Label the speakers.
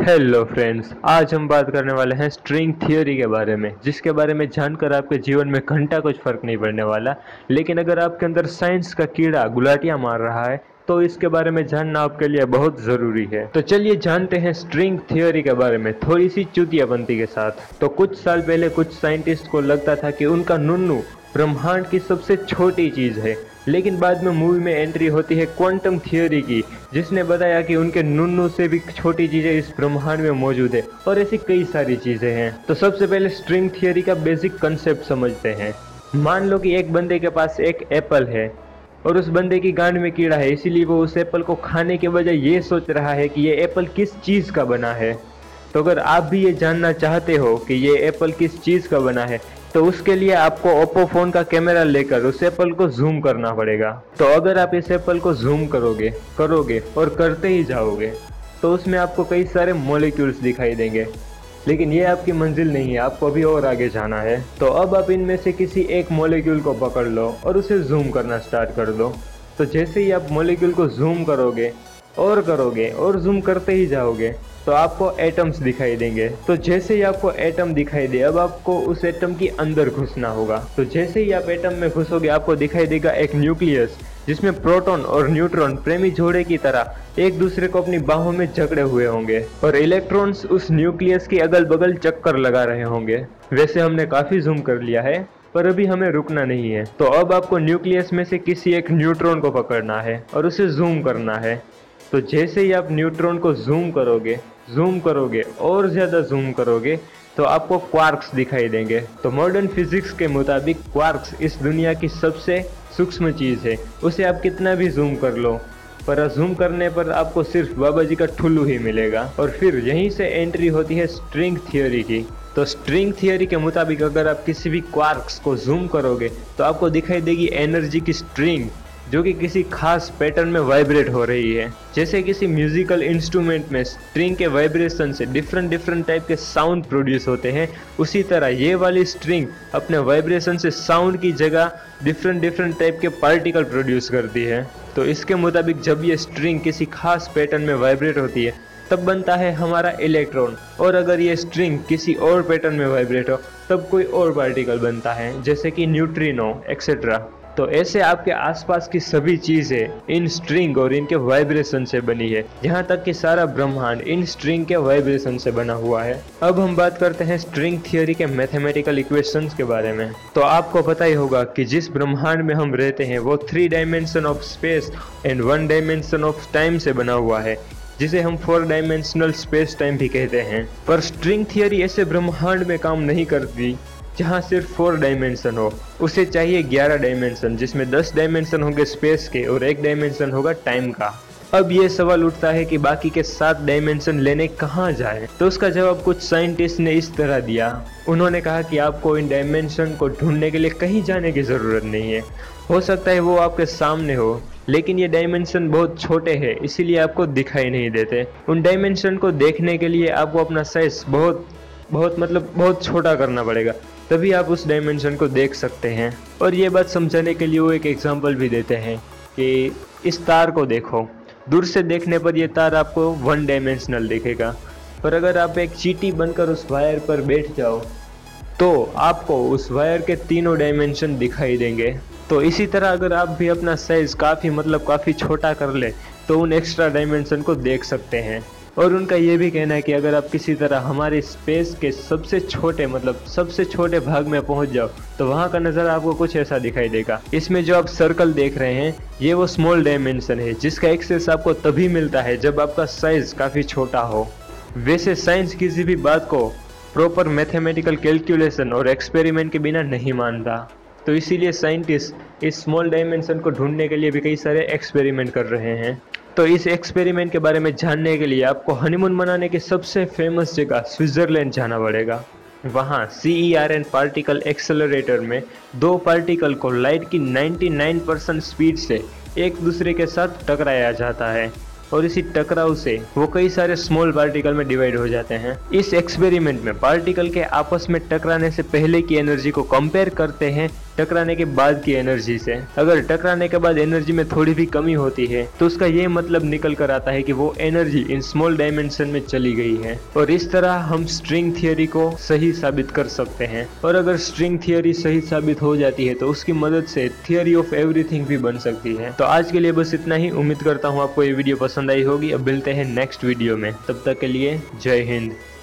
Speaker 1: Hello friends, आज हम बात करने वाले हैं स्ट्रिंग थियोरी के बारे में, जिसके बारे में जानकर आपके जीवन में घंटा कुछ फर्क नहीं पड़ने वाला। लेकिन अगर आपके अंदर साइंस का कीड़ा गुलाटियां मार रहा है तो इसके बारे में जानना आपके लिए बहुत ज़रूरी है। तो चलिए जानते हैं स्ट्रिंग थियोरी के बारे में थोड़ी सी चुतियाबंदी के साथ। तो कुछ साल पहले कुछ साइंटिस्ट को लगता था कि उनका नुन्नू ब्रह्मांड की सबसे छोटी चीज़ है, लेकिन बाद में मूवी में एंट्री होती है क्वांटम थियोरी की, जिसने बताया कि उनके नुन्नू से भी छोटी चीज़ें इस ब्रह्मांड में मौजूद है और ऐसी कई सारी चीज़ें हैं। तो सबसे पहले स्ट्रिंग थियोरी का बेसिक कंसेप्ट समझते हैं। मान लो कि एक बंदे के पास एक एप्पल है और उस बंदे की गांड में कीड़ा है, इसीलिए वो उस एप्पल को खाने के बजाय ये सोच रहा है कि ये एप्पल किस चीज़ का बना है। तो अगर आप भी ये जानना चाहते हो कि ये एप्पल किस चीज़ का बना है, तो उसके लिए आपको ओप्पो फ़ोन का कैमरा लेकर उस एप्पल को जूम करना पड़ेगा। तो अगर आप इस एप्पल को जूम करोगे और करते ही जाओगे तो उसमें आपको कई सारे मॉलिक्यूल्स दिखाई देंगे, लेकिन ये आपकी मंजिल नहीं है, आपको अभी और आगे जाना है। तो अब आप इनमें से किसी एक मॉलिक्यूल को पकड़ लो और उसे जूम करना स्टार्ट कर दो। तो जैसे ही आप मॉलिक्यूल को जूम करोगे और जूम करते ही जाओगे तो आपको एटम्स दिखाई देंगे। तो जैसे ही आपको एटम दिखाई दे, अब आपको उस एटम के अंदर घुसना होगा। तो जैसे ही आप एटम में घुसोगे आपको दिखाई देगा एक न्यूक्लियस, जिसमें प्रोटॉन और न्यूट्रॉन प्रेमी जोड़े की तरह एक दूसरे को अपनी बाहों में जकड़े हुए होंगे और इलेक्ट्रॉन्स उस न्यूक्लियस के अगल बगल चक्कर लगा रहे होंगे। वैसे हमने काफ़ी जूम कर लिया है, पर अभी हमें रुकना नहीं है। तो अब आपको न्यूक्लियस में से किसी एक न्यूट्रॉन को पकड़ना है और उसे जूम करना है। तो जैसे ही आप न्यूट्रॉन को जूम करोगे और ज़्यादा जूम करोगे तो आपको क्वार्क्स दिखाई देंगे। तो मॉडर्न फिजिक्स के मुताबिक क्वार्क्स इस दुनिया की सबसे सूक्ष्म चीज़ है। उसे आप कितना भी जूम कर लो, पर जूम करने पर आपको सिर्फ बाबा जी का ठुल्लू ही मिलेगा। और फिर यहीं से एंट्री होती है स्ट्रिंग थियोरी की। तो स्ट्रिंग थियोरी के मुताबिक अगर आप किसी भी क्वार्क्स को जूम करोगे तो आपको दिखाई देगी एनर्जी की स्ट्रिंग, जो कि किसी खास पैटर्न में वाइब्रेट हो रही है। जैसे किसी म्यूजिकल इंस्ट्रूमेंट में स्ट्रिंग के वाइब्रेशन से डिफरेंट टाइप के साउंड प्रोड्यूस होते हैं, उसी तरह ये वाली स्ट्रिंग अपने वाइब्रेशन से साउंड की जगह डिफरेंट टाइप के पार्टिकल प्रोड्यूस करती है। तो इसके मुताबिक जब ये स्ट्रिंग किसी खास पैटर्न में वाइब्रेट होती है तब बनता है हमारा इलेक्ट्रॉन, और अगर ये स्ट्रिंग किसी और पैटर्न में वाइब्रेट हो तब कोई और पार्टिकल बनता है, जैसे कि न्यूट्रिनो एक्सेट्रा। तो ऐसे आपके आसपास की सभी चीज़ें इन स्ट्रिंग और इनके वाइब्रेशन से बनी है, यहाँ तक कि सारा ब्रह्मांड इन स्ट्रिंग के वाइब्रेशन से बना हुआ है। अब हम बात करते हैं स्ट्रिंग थियोरी के मैथमेटिकल इक्वेशंस के बारे में। तो आपको पता ही होगा कि जिस ब्रह्मांड में हम रहते हैं वो 3 dimension of space and 1 dimension of time से बना हुआ है, जिसे हम 4 डायमेंशनल स्पेस टाइम भी कहते हैं। पर स्ट्रिंग थियोरी ऐसे ब्रह्मांड में काम नहीं करती जहाँ सिर्फ 4 डायमेंशन हो। उसे चाहिए 11 डायमेंशन, जिसमें 10 डायमेंशन होंगे स्पेस के और 1 डायमेंशन होगा टाइम का। अब ये सवाल उठता है कि बाकी के 7 डायमेंशन लेने कहाँ जाए। तो उसका जवाब कुछ साइंटिस्ट ने इस तरह दिया। उन्होंने कहा कि आपको इन डायमेंशन को ढूंढने के लिए कहीं जाने की ज़रूरत नहीं है। हो सकता है वो आपके सामने हो, लेकिन ये डायमेंशन बहुत छोटे हैं, इसीलिए आपको दिखाई नहीं देते। उन डायमेंशन को देखने के लिए आपको अपना साइज बहुत छोटा करना पड़ेगा, तभी आप उस डायमेंशन को देख सकते हैं। और ये बात समझाने के लिए वो एक एग्जांपल भी देते हैं कि इस तार को देखो, दूर से देखने पर ये तार आपको 1 डायमेंशनल दिखेगा, पर अगर आप एक चींटी बनकर उस वायर पर बैठ जाओ तो आपको उस वायर के तीनों डायमेंशन दिखाई देंगे। तो इसी तरह अगर आप भी अपना साइज काफ़ी छोटा कर ले तो उन एक्स्ट्रा डायमेंशन को देख सकते हैं। और उनका ये भी कहना है कि अगर आप किसी तरह हमारे स्पेस के सबसे छोटे भाग में पहुंच जाओ तो वहाँ का नज़ारा आपको कुछ ऐसा दिखाई देगा। इसमें जो आप सर्कल देख रहे हैं ये वो स्मॉल डायमेंशन है, जिसका एक्सेस आपको तभी मिलता है जब आपका साइज काफ़ी छोटा हो। वैसे साइंस किसी भी बात को प्रॉपर मैथमेटिकल कैलकुलेशन और एक्सपेरिमेंट के बिना नहीं मानता, तो इसीलिए साइंटिस्ट इस स्मॉल डायमेंशन को ढूंढने के लिए भी कई सारे एक्सपेरिमेंट कर रहे हैं। तो इस एक्सपेरिमेंट के बारे में जानने के लिए आपको हनीमून मनाने की सबसे फेमस जगह स्विट्ज़रलैंड जाना पड़ेगा। वहाँ CERN पार्टिकल एक्सेलरेटर में 2 पार्टिकल को लाइट की 99% स्पीड से एक दूसरे के साथ टकराया जाता है और इसी टकराव से वो कई सारे स्मॉल पार्टिकल में डिवाइड हो जाते हैं। इस एक्सपेरिमेंट में पार्टिकल के आपस में टकराने से पहले की एनर्जी को कंपेयर करते हैं टकराने के बाद की एनर्जी से। अगर टकराने के बाद एनर्जी में थोड़ी भी कमी होती है तो उसका ये मतलब निकल कर आता है कि वो एनर्जी इन स्मॉल डायमेंशन में चली गई है। और इस तरह हम स्ट्रिंग थियरी को सही साबित कर सकते हैं। और अगर स्ट्रिंग थियरी सही साबित हो जाती है तो उसकी मदद से थियरी ऑफ एवरीथिंग भी बन सकती है। तो आज के लिए बस इतना ही। उम्मीद करता हूँ आपको ये वीडियो पसंद आई होगी। अब मिलते हैं नेक्स्ट वीडियो में, तब तक के लिए जय हिंद।